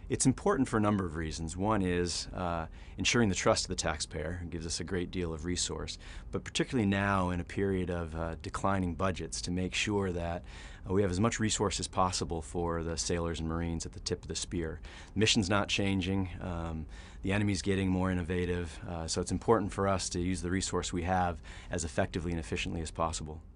It's important for a number of reasons. One is ensuring the trust of the taxpayer. It gives us a great deal of resource, but particularly now in a period of declining budgets, to make sure that we have as much resource as possible for the sailors and Marines at the tip of the spear. The mission's not changing. The enemy's getting more innovative, so it's important for us to use the resource we have as effectively and efficiently as possible.